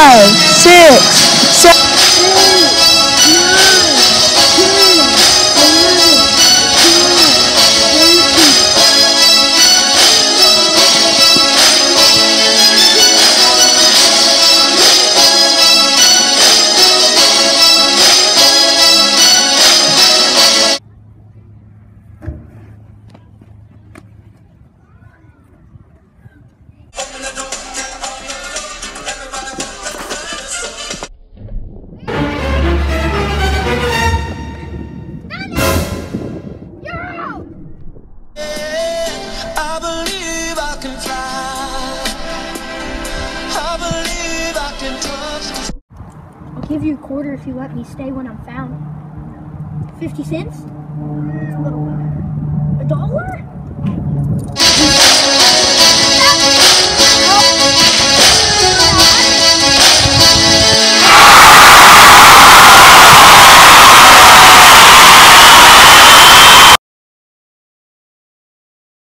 5, 6, 7. I'll give you a quarter if you let me stay when I'm found. 50 cents? A little bit.